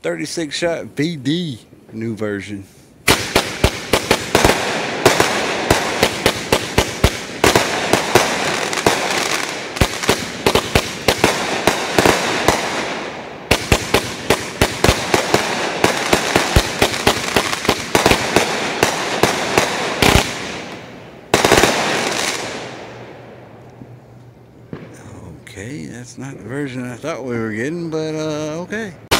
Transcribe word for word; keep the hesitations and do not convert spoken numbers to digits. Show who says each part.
Speaker 1: thirty-six shot V D, new version. Okay, that's not the version I thought we were getting, but uh, okay.